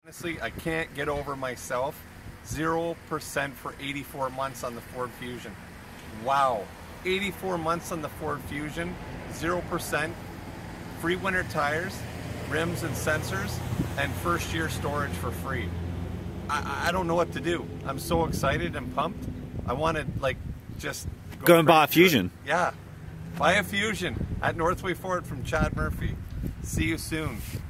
Honestly, I can't get over myself. 0% for 84 months on the Ford Fusion. Wow. 84 months on the Ford Fusion, 0%, free winter tires, rims and sensors, and first year storage for free. I don't know what to do. I'm so excited and pumped. I want to just go and buy a Fusion. Yeah. Buy a Fusion at Northway Ford from Chad Murphy. See you soon.